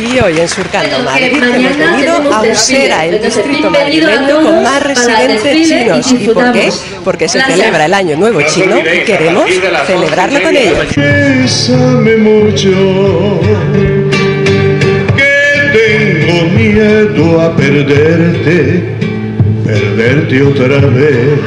Y hoy en Surcando Madrid hemos venido a Usera, el distrito madrileño con más residentes chinos. ¿Y por qué? Porque se celebra el Año Nuevo Chino y queremos celebrarlo con ellos. Bésame mucho, que tengo miedo a perderte otra vez.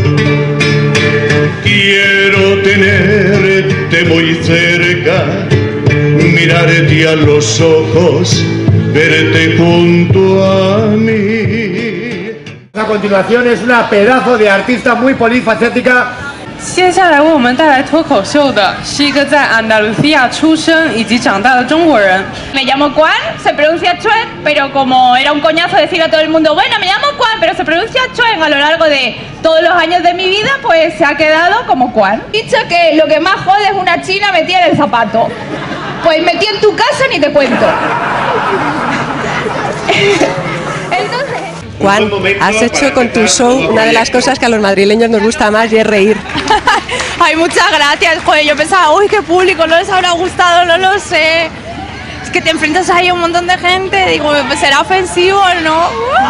Quiero tenerte muy cerca, mirarte a los ojos, verte junto a mí. A continuación es una pedazo de artista muy polifacética. 接下来为我们带来脱口秀的是一个在安达卢西亚出生以及长大的中国人。 Me llamo Juan, se pronuncia Chuen, pero como era un coñazo decir a todo el mundo, bueno, me llamo Juan, pero se pronuncia Chuen, a lo largo de todos los años de mi vida, pues se ha quedado como Juan. Dicho que lo que más jode es una china metida en el zapato. Pues metí en tu casa ni te cuento. Entonces... Juan, has hecho con tu show una de las cosas que a los madrileños nos gusta más y es reír. Ay, muchas gracias. Joder, yo pensaba, uy, qué público, no les habrá gustado, no lo sé. Es que te enfrentas ahí a un montón de gente, digo, pues será ofensivo, ¿no?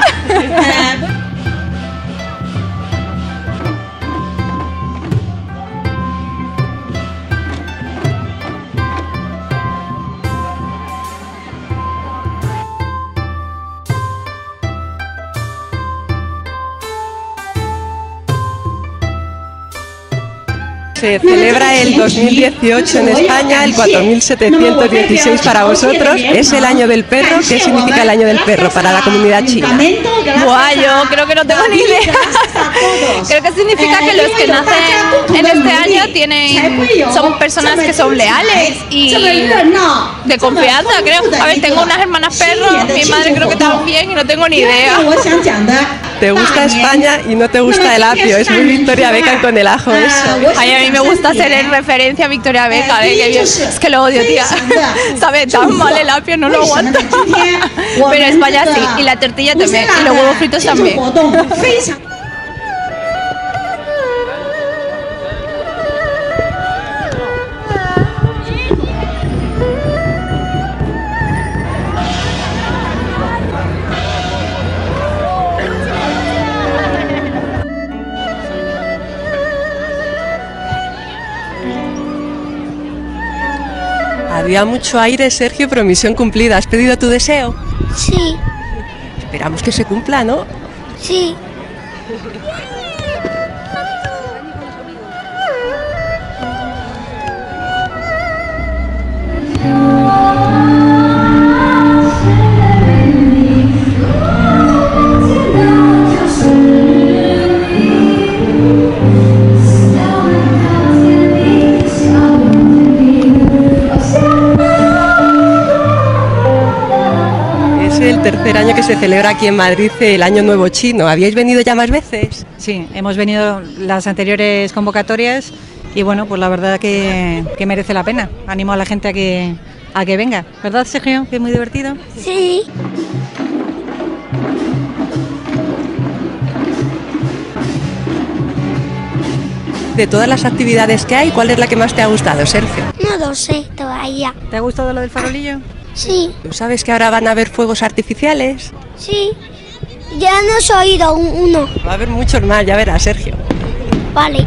Se celebra el 2018 en España, el 4716 para vosotros. Es el Año del Perro. ¿Qué significa el Año del Perro para la comunidad china? Buah, yo creo que no tengo ni idea. Creo que significa que los que nacen en este año son personas que son leales y de confianza, creo. A ver, tengo unas hermanas perros, mi madre creo que también y no tengo ni idea. Te gusta España y no te gusta el apio. Es muy Victoria Beckham con el ajo eso. Ay, a mí me gusta hacer en referencia a Victoria Beckham, es que lo odio, tía. Sabe tan mal el apio, no lo aguanto. Pero España sí, y la tortilla también, y los huevos fritos también. Había mucho aire, Sergio, pero misión cumplida. ¿Has pedido tu deseo? Sí. Esperamos que se cumpla, ¿no? Sí. El tercer año que se celebra aquí en Madrid el Año Nuevo Chino. ¿Habíais venido ya más veces? Sí, hemos venido las anteriores convocatorias y bueno, pues la verdad que merece la pena. Animo a la gente a que venga. ¿Verdad, Sergio? Que es muy divertido. Sí. De todas las actividades que hay, ¿cuál es la que más te ha gustado, Sergio? No lo sé todavía. ¿Te ha gustado lo del farolillo? Sí. ¿Tú sabes que ahora van a haber fuegos artificiales? Sí. Ya nos he oído uno. Va a haber muchos más, ya verás, Sergio. Vale.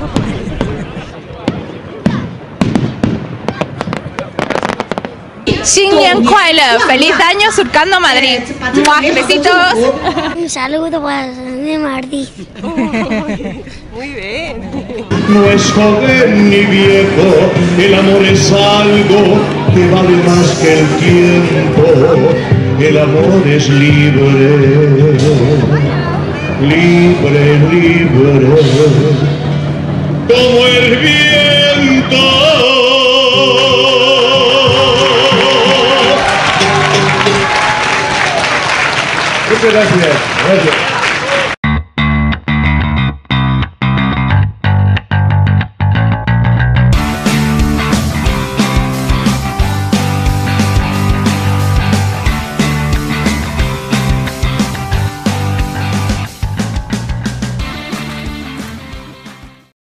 Xinnian Kuai-le, feliz año Surcando Madrid. ¡Mua! Besitos. Un saludo para de Madrid. Muy bien. No es joven ni viejo, el amor es algo que vale más que el tiempo. El amor es libre, libre, libre, como el viento. Muchas gracias. Gracias.